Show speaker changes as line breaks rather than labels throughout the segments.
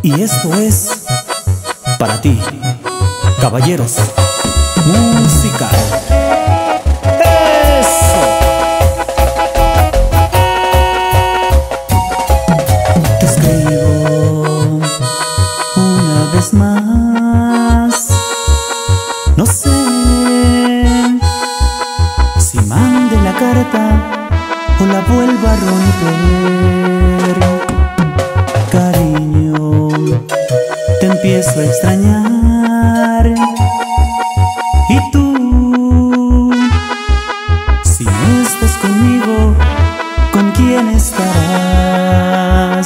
Y esto es para ti, caballeros, música. ¡Eso! Te escribo una vez más. No sé si mande la carta o la vuelva a romper. Cariño, te empiezo a extrañar. Y tú, si no estás conmigo, ¿con quién estarás?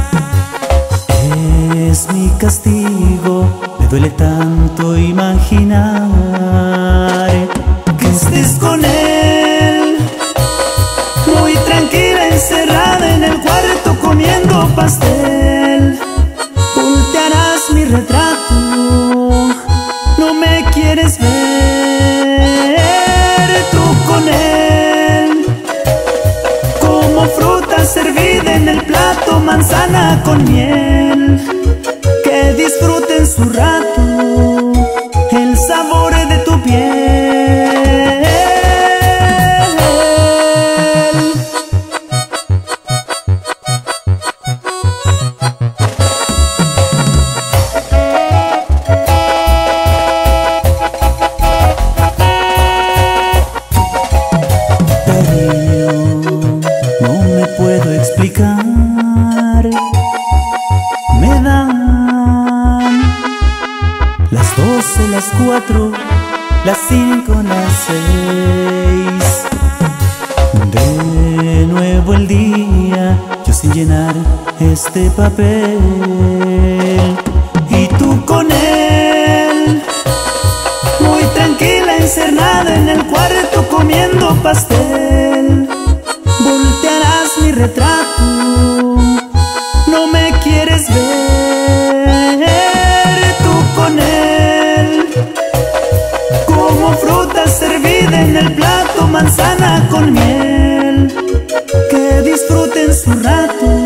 Es mi castigo, me duele tanto imaginar que estés con él, muy tranquila, encerrada en el cuarto comiendo pastel. Voltearás mi retrato, no me quieres ver. Tú con él, como fruta servida en el plato, manzana con miel, que disfruten su rato el sabor de tu piel. No me puedo explicar, me dan las 12, las 4, las 5, las 6. De nuevo el día, yo sin llenar este papel. Y tú con él, muy tranquila, encerrada en el cuarto comiendo pastel. Voltearás mi retrato, no me quieres ver. Tú con él, como fruta servida en el plato, manzana con miel, que disfruten su rato